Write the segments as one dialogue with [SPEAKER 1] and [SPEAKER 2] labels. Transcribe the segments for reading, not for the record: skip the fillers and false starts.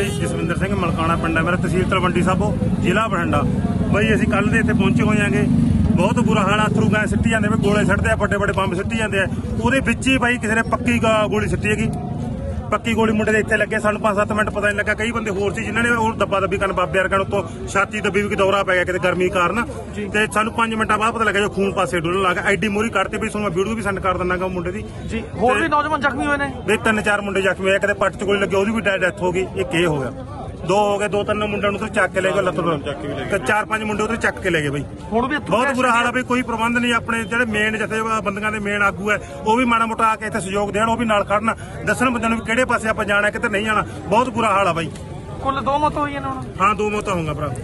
[SPEAKER 1] ਬਾਈ ਜਸਵਿੰਦਰ ਸਿੰਘ ਮਲਕਾਣਾ ਪਿੰਡ ਹੈ ਮੇਰਾ, ਤਹਿਸੀਲ ਤਲਵੰਡੀ ਸਾਬੋ, ਜ਼ਿਲ੍ਹਾ ਬਠਿੰਡਾ। ਬਾਈ ਅਸੀਂ ਕੱਲ ਦੇ ਇੱਥੇ ਪਹੁੰਚੇ ਹੋਏ ਆਂਗੇ। ਬਹੁਤ ਬੁਰਾ ਹਾਲ ਆ, ਅਥਰੂ ਗੈਸ ਸਿੱਟੀ ਜਾਂਦੇ, ਗੋਲੇ ਛੱਡਦੇ ਆ, ਵੱਡੇ ਵੱਡੇ ਬੰਬ ਸਿੱਟੀ ਜਾਂਦੇ ਆ। ਉਹਦੇ ਵਿੱਚ ਹੀ ਬਾਈ ਕਿਸੇ ਨੇ ਪੱਕੀ ਗੋਲੀ ਸਿੱਟੀ ਹੈਗੀ। ਪੱਕੀ ਗੋਲੀ ਮੁੰਡੇ ਦੇ ਇੱਥੇ ਲੱਗੇ, ਸਾਨੂੰ 5-7 ਮਿੰਟ ਪਤਾ ਨਹੀਂ ਲੱਗਾ। ਕਈ ਬੰਦੇ ਹੋਰ ਸੀ ਜਿਨ੍ਹਾਂ ਨੇ ਉਹ ਦੱਬਾ ਦੱਬੀ ਕਰਨ, ਬਾਬੇ ਵਰਗਾਂ ਉੱਤੋਂ ਛਾਤੀ ਦੱਬੀ ਵੀ, ਦੌਰਾ ਪੈ ਗਿਆ ਕਿਤੇ ਗਰਮੀ ਕਾਰਨ। ਤੇ ਸਾਨੂੰ 5 ਮਿੰਟਾਂ ਬਾਅਦ ਪਤਾ ਲੱਗਾ ਜੋ ਖੂਨ ਪਾਸੇ ਡੁੱਲਣ ਲੱਗਾ। ਐਡੀ ਮੋਰੀ ਕੱਢਤੀ ਵੀ ਤੁਹਾਨੂੰ ਮੈਂ ਵੀਡੀਓ ਵੀ ਸੈਂਡ ਕਰ ਦਿੰਦਾ ਮੁੰਡੇ ਦੀ।
[SPEAKER 2] ਜੀ ਹੋਰ ਵੀ ਨੌਜਵਾਨ ਜ਼ਖਮੀ ਹੋਏ ਨੇ
[SPEAKER 1] ਵੀ 3-4 ਮੁੰਡੇ ਜ਼ਖਮੀ ਹੋਏ, ਕਿਤੇ ਪੱਟ 'ਚ ਗੋਲੀ ਲੱਗੀ ਉਹਦੀ ਵੀ ਡੈਥ ਹੋ ਗਈ। ਇੱਕ ਇਹ ਹੋ ਗਿਆ, 2 ਹੋ ਗਏ, 2-3 ਮੁੰਡਿਆਂ ਨੂੰ ਚੱਕ ਕੇ ਲੈ ਗਏ, ਲੱਤ ਤੋਂ 4-5 ਮੁੰਡੇ ਉਧਰ ਚੱਕ ਕੇ ਲੈ ਗਏ ਬਾਈ।
[SPEAKER 2] ਹੁਣ ਵੀ
[SPEAKER 1] ਬਹੁਤ ਬੁਰਾ ਹਾਲ ਆ ਬਈ, ਕੋਈ ਪ੍ਰਬੰਧ ਨਹੀਂ। ਆਪਣੇ ਜਿਹੜੇ ਮੇਨ ਜਥੇਬੰਦੀਆਂ ਦੇ ਮੇਨ ਆਗੂ ਹੈ ਉਹ ਵੀ ਮਾੜਾ ਮੋਟਾ ਆ ਕੇ ਇੱਥੇ ਸਹਿਯੋਗ ਦੇਣ, ਉਹ ਵੀ ਨਾਲ ਖੜਨ, ਦੱਸਣ ਬੰਦਿਆਂ ਨੂੰ ਵੀ ਕਿਹੜੇ ਪਾਸੇ ਆਪਾਂ ਜਾਣਾ, ਕਿਤੇ ਨਹੀਂ ਜਾਣਾ। ਬਹੁਤ ਬੁਰਾ ਹਾਲ ਆ ਬਾਈ।
[SPEAKER 2] ਕੁੱਲ 2 ਮੌਤਾਂ ਹੋਈਆਂ ਨੇ ਹੁਣ?
[SPEAKER 1] ਹਾਂ 2 ਮੌਤਾਂ ਹੋਊਗਾ ਭਰਾ।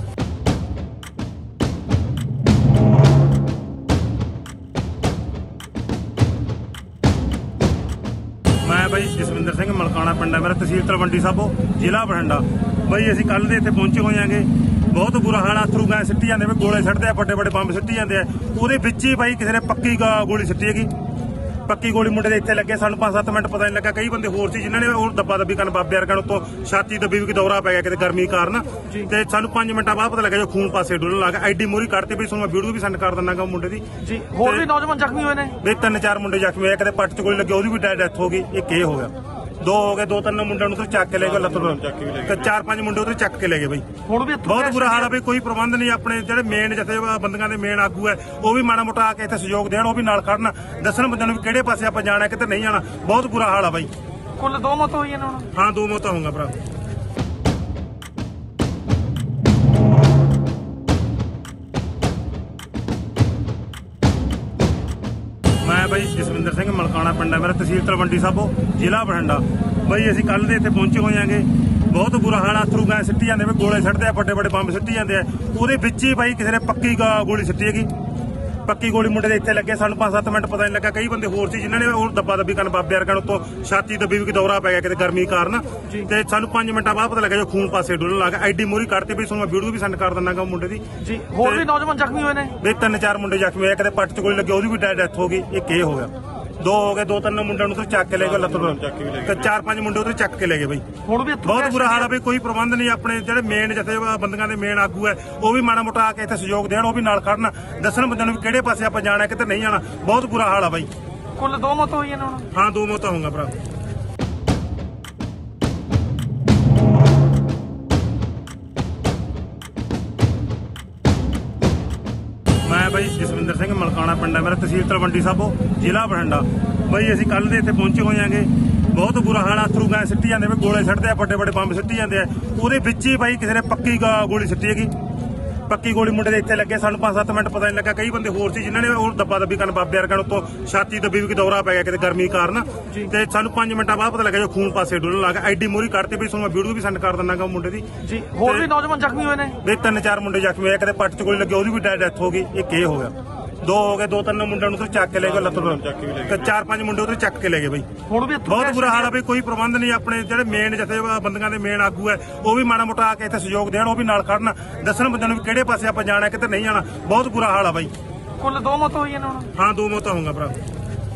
[SPEAKER 1] ਮੈਂ ਬਾਈ ਜਸਵਿੰਦਰ ਸਿੰਘ ਮਲਕਾਣਾ ਪਿੰਡ ਹੈ ਮੇਰਾ, ਤਹਿਸੀਲ ਤਲਵੰਡੀ ਸਾਬੋ, ਜ਼ਿਲ੍ਹਾ ਬਠਿੰਡਾ। ਬਾਈ ਅਸੀਂ ਕੱਲ ਦੇ ਇੱਥੇ ਪਹੁੰਚੇ ਹੋਏ ਆਂਗੇ। ਬਹੁਤ ਬੁਰਾ ਹਾਲ ਆ, ਅਥਰੂ ਗੈਸ ਸਿੱਟੀ ਜਾਂਦੇ, ਗੋਲੇ ਛੱਡਦੇ ਆ, ਵੱਡੇ ਵੱਡੇ ਬੰਬ ਸਿੱਟੀ ਜਾਂਦੇ ਆ। ਉਹਦੇ ਵਿੱਚ ਹੀ ਬਾਈ ਕਿਸੇ ਨੇ ਪੱਕੀ ਗੋਲੀ ਸਿੱਟੀ ਹੈਗੀ। ਪੱਕੀ ਗੋਲੀ ਮੁੰਡੇ ਦੇ ਇੱਥੇ ਲੱਗੇ, ਸਾਨੂੰ 5-7 ਮਿੰਟ ਪਤਾ ਨਹੀਂ ਲੱਗਾ। ਕਈ ਬੰਦੇ ਹੋਰ ਸੀ ਜਿਨ੍ਹਾਂ ਨੇ ਉਹ ਦੱਬਾ ਦੱਬੀ ਕਰਨ, ਬਾਬੇ ਵਰਗਾਂ ਉੱਤੋਂ ਛਾਤੀ ਦੱਬੀ ਵੀ, ਦੌਰਾ ਪੈ ਗਿਆ ਕਿਤੇ ਗਰਮੀ ਕਾਰਨ। ਤੇ ਸਾਨੂੰ 5 ਮਿੰਟਾਂ ਬਾਅਦ ਪਤਾ ਲੱਗਾ ਜੋ ਖੂਨ ਪਾਸੇ ਡੁੱਲਣ ਲੱਗਾ। ਐਡੀ ਮੋਰੀ ਕੱਢਤੀ ਵੀ ਤੁਹਾਨੂੰ ਮੈਂ ਵੀਡੀਓ ਵੀ ਸੈਂਡ ਕਰ ਦਿੰਦਾ ਮੁੰਡੇ ਦੀ।
[SPEAKER 2] ਜੀ ਹੋਰ ਵੀ ਨੌਜਵਾਨ ਜ਼ਖਮੀ ਹੋਏ ਨੇ
[SPEAKER 1] ਵੀ 3-4 ਮੁੰਡੇ ਜ਼ਖਮੀ ਹੋਏ, ਕਿਤੇ ਪੱਟ 'ਚ ਗੋਲੀ ਲੱਗੀ ਉਹਦੀ ਵੀ ਡੈਥ ਹੋ ਗਈ। ਇੱਕ ਇਹ ਹੋ ਗਿਆ, 2 ਹੋ ਗਏ, 2-3 ਮੁੰਡਿਆਂ ਨੂੰ ਚੱਕ ਕੇ ਲੈ ਗਏ, ਲੱਤ ਤੋਂ 4-5 ਮੁੰਡੇ ਉਧਰ ਚੱਕ ਕੇ ਲੈ ਗਏ ਬਾਈ।
[SPEAKER 2] ਹੁਣ ਵੀ
[SPEAKER 1] ਬਹੁਤ ਬੁਰਾ ਹਾਲ ਆ ਬਈ, ਕੋਈ ਪ੍ਰਬੰਧ ਨਹੀਂ। ਆਪਣੇ ਜਿਹੜੇ ਮੇਨ ਜਥੇਬੰਦੀਆਂ ਦੇ ਮੇਨ ਆਗੂ ਹੈ ਉਹ ਵੀ ਮਾੜਾ ਮੋਟਾ ਆ ਕੇ ਇੱਥੇ ਸਹਿਯੋਗ ਦੇਣ, ਉਹ ਵੀ ਨਾਲ ਖੜਨ, ਦੱਸਣ ਬੰਦਿਆਂ ਨੂੰ ਵੀ ਕਿਹੜੇ ਪਾਸੇ ਆਪਾਂ ਜਾਣਾ, ਕਿਤੇ ਨਹੀਂ ਜਾਣਾ। ਬਹੁਤ ਬੁਰਾ ਹਾਲ ਆ ਬਾਈ।
[SPEAKER 2] ਕੁੱਲ 2 ਮੌਤਾਂ ਹੋਈਆਂ ਨੇ ਹੁਣ? ਹਾਂ
[SPEAKER 1] 2 ਮੌਤਾਂ ਹੋਊਗਾ ਭਰਾ। ਮੈਂ ਬਾਈ ਜਸਵਿੰਦਰ ਸਿੰਘ ਮਲਕਾਣਾ ਪਿੰਡ ਹੈ ਮੇਰਾ, ਤਹਿਸੀਲ ਤਲਵੰਡੀ ਸਾਬੋ, ਜ਼ਿਲ੍ਹਾ ਬਠਿੰਡਾ। ਬਾਈ ਅਸੀਂ ਕੱਲ ਦੇ ਇੱਥੇ ਪਹੁੰਚੇ ਹੋਏ ਆਂਗੇ। ਬਹੁਤ ਬੁਰਾ ਹਾਲ ਆ, ਅਥਰੂ ਗੈਸ ਸਿੱਟੀ ਜਾਂਦੇ, ਗੋਲੇ ਛੱਡਦੇ ਆ, ਵੱਡੇ ਵੱਡੇ ਬੰਬ ਸਿੱਟੀ ਜਾਂਦੇ ਆ। ਉਹਦੇ ਵਿੱਚ ਹੀ ਬਾਈ ਕਿਸੇ ਨੇ ਪੱਕੀ ਗੋਲੀ ਸਿੱਟੀ ਹੈਗੀ। ਪੱਕੀ ਗੋਲੀ ਮੁੰਡੇ ਦੇ ਇੱਥੇ ਲੱਗੇ, ਸਾਨੂੰ 5-7 ਮਿੰਟ ਪਤਾ ਨਹੀਂ ਲੱਗਾ। ਕਈ ਬੰਦੇ ਹੋਰ ਸੀ ਜਿਨ੍ਹਾਂ ਨੇ ਉਹ ਦੱਬਾ ਦੱਬੀ ਕਰਨ, ਬਾਬੇ ਵਰਗਾਂ ਉੱਤੋਂ ਛਾਤੀ ਦੱਬੀ ਵੀ, ਦੌਰਾ ਪੈ ਗਿਆ ਕਿਤੇ ਗਰਮੀ ਕਾਰਨ। ਤੇ ਸਾਨੂੰ 5 ਮਿੰਟਾਂ ਬਾਅਦ ਪਤਾ ਲੱਗਾ ਜੋ ਖੂਨ ਪਾਸੇ ਡੁੱਲਣ ਲੱਗਾ। ਐਡੀ ਮੋਰੀ ਕੱਢਤੀ ਵੀ ਤੁਹਾਨੂੰ ਮੈਂ ਵੀਡੀਓ ਵੀ ਸੈਂਡ ਕਰ ਦਿੰਦਾ ਮੁੰਡੇ ਦੀ।
[SPEAKER 2] ਜੀ ਹੋਰ ਵੀ ਨੌਜਵਾਨ ਜ਼ਖਮੀ ਹੋਏ ਨੇ
[SPEAKER 1] ਵੀ 3-4 ਮੁੰਡੇ ਜ਼ਖਮੀ ਹੋਏ, ਕਿਤੇ ਪੱਟ 'ਚ ਗੋਲੀ ਲੱਗੀ ਉਹਦੀ ਵੀ ਡੈਥ ਹੋ ਗਈ। ਇੱਕ ਇਹ ਹੋ ਗਿਆ, 2 ਹੋ ਗਏ, 2-3 ਮੁੰਡਿਆਂ ਨੂੰ ਚੱਕ ਕੇ ਲੈ ਗਏ, ਲੱਤ ਤੋਂ 4-5 ਮੁੰਡੇ ਉਧਰ ਚੱਕ ਕੇ ਲੈ ਗਏ ਬਾਈ।
[SPEAKER 2] ਹੁਣ ਵੀ
[SPEAKER 1] ਬਹੁਤ ਬੁਰਾ ਹਾਲ ਆ ਬਈ, ਕੋਈ ਪ੍ਰਬੰਧ ਨਹੀਂ। ਆਪਣੇ ਜਿਹੜੇ ਮੇਨ ਜਥੇਬੰਦੀਆਂ ਦੇ ਮੇਨ ਆਗੂ ਹੈ ਉਹ ਵੀ ਮਾੜਾ ਮੋਟਾ ਆ ਕੇ ਇੱਥੇ ਸਹਿਯੋਗ ਦੇਣ, ਉਹ ਵੀ ਨਾਲ ਖੜਨ, ਦੱਸਣ ਬੰਦਿਆਂ ਨੂੰ ਵੀ ਕਿਹੜੇ ਪਾਸੇ ਆਪਾਂ ਜਾਣਾ, ਕਿਤੇ ਨਹੀਂ ਜਾਣਾ। ਬਹੁਤ ਬੁਰਾ ਹਾਲ ਆ ਬਾਈ।
[SPEAKER 2] ਕੁੱਲ 2 ਮੌਤਾਂ ਹੋਈਆਂ ਨੇ ਹੁਣ? ਹਾਂ
[SPEAKER 1] 2 ਮੌਤਾਂ ਹੋਊਗਾ ਭਰਾ। ਮੈਂ ਬਾਈ ਜਸਵਿੰਦਰ ਸਿੰਘ ਮਲਕਾਣਾ ਪਿੰਡ ਹੈ ਮੇਰਾ, ਤਹਿਸੀਲ ਤਲਵੰਡੀ ਸਾਬੋ, ਜ਼ਿਲ੍ਹਾ ਬਠਿੰਡਾ। ਬਾਈ ਅਸੀਂ ਕੱਲ ਦੇ ਇੱਥੇ ਪਹੁੰਚੇ ਹੋਏ ਆਂਗੇ। ਬਹੁਤ ਬੁਰਾ ਹਾਲ ਆ, ਅਥਰੂ ਗੈਸ ਸਿੱਟੀ ਜਾਂਦੇ, ਗੋਲੇ ਛੱਡਦੇ ਆ, ਵੱਡੇ ਵੱਡੇ ਬੰਬ ਸਿੱਟੀ ਜਾਂਦੇ ਆ। ਉਹਦੇ ਵਿੱਚ ਹੀ ਬਾਈ ਕਿਸੇ ਨੇ ਪੱਕੀ ਗੋਲੀ ਸਿੱਟੀ ਹੈਗੀ। ਪੱਕੀ ਗੋਲੀ ਮੁੰਡੇ ਦੇ ਇੱਥੇ ਲੱਗੇ, ਸਾਨੂੰ 5-7 ਮਿੰਟ ਪਤਾ ਨਹੀਂ ਲੱਗਾ। ਕਈ ਬੰਦੇ ਹੋਰ ਸੀ ਜਿਨ੍ਹਾਂ ਨੇ ਉਹ ਦੱਬਾ ਦੱਬੀ ਕਰਨ, ਬਾਬੇ ਵਰਗਾਂ ਉੱਤੋਂ ਛਾਤੀ ਦੱਬੀ ਵੀ, ਦੌਰਾ ਪੈ ਗਿਆ ਕਿਤੇ ਗਰਮੀ ਕਾਰਨ। ਤੇ ਸਾਨੂੰ 5 ਮਿੰਟਾਂ ਬਾਅਦ ਪਤਾ ਲੱਗਾ ਜੋ ਖੂਨ ਪਾਸੇ ਡੁੱਲਣ ਲੱਗਾ। ਐਡੀ ਮੋਰੀ ਕੱਢਤੀ ਵੀ ਤੁਹਾਨੂੰ ਮੈਂ ਵੀਡੀਓ ਵੀ ਸੈਂਡ ਕਰ ਦਿੰਦਾ ਮੁੰਡੇ ਦੀ।
[SPEAKER 2] ਜੀ ਹੋਰ ਵੀ ਨੌਜਵਾਨ ਜ਼ਖਮੀ ਹੋਏ ਨੇ
[SPEAKER 1] ਵੀ 3-4 ਮੁੰਡੇ ਜ਼ਖਮੀ ਹੋਏ, ਕਿਤੇ ਪੱਟ 'ਚ ਗੋਲੀ ਲੱਗੀ ਉਹਦੀ ਵੀ ਡੈਥ ਹੋ ਗਈ। ਇੱਕ ਇਹ ਹੋ ਗਿਆ, 2 ਹੋ ਗਏ, 2-3 ਮੁੰਡਿਆਂ ਨੂੰ ਚੱਕ ਕੇ ਲੈ ਗਏ, ਲੱਤ ਤੋਂ 4-5 ਮੁੰਡੇ ਉਧਰ ਚੱਕ ਕੇ ਲੈ ਗਏ ਬਾਈ।
[SPEAKER 2] ਹੁਣ ਵੀ
[SPEAKER 1] ਬਹੁਤ ਬੁਰਾ ਹਾਲ ਆ ਬਈ, ਕੋਈ ਪ੍ਰਬੰਧ ਨਹੀਂ। ਆਪਣੇ ਜਿਹੜੇ ਮੇਨ ਜਥੇਬੰਦੀਆਂ ਦੇ ਮੇਨ ਆਗੂ ਹੈ ਉਹ ਵੀ ਮਾੜਾ ਮੋਟਾ ਆ ਕੇ ਇੱਥੇ ਸਹਿਯੋਗ ਦੇਣ, ਉਹ ਵੀ ਨਾਲ ਖੜਨ, ਦੱਸਣ ਬੰਦਿਆਂ ਨੂੰ ਵੀ ਕਿਹੜੇ ਪਾਸੇ ਆਪਾਂ ਜਾਣਾ, ਕਿਤੇ ਨਹੀਂ ਜਾਣਾ। ਬਹੁਤ ਬੁਰਾ ਹਾਲ ਆ ਬਾਈ।
[SPEAKER 2] ਕੁੱਲ 2 ਮੌਤਾਂ ਹੋਈਆਂ ਨੇ ਹੁਣ?
[SPEAKER 1] 2 ਮੌਤਾਂ ਹੋਊਗਾ ਭਰਾ।